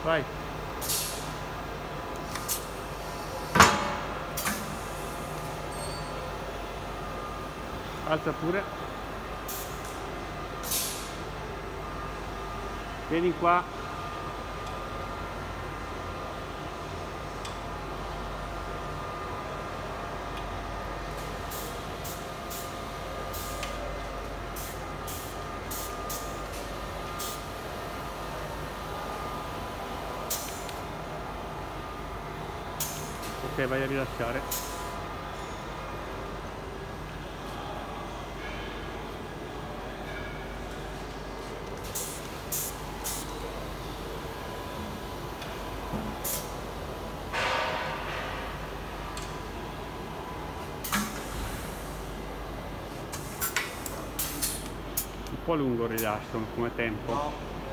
Vai. Alza pure. Vieni qua. Ok, vai a rilasciare. Un po' lungo il rilascio come tempo. No.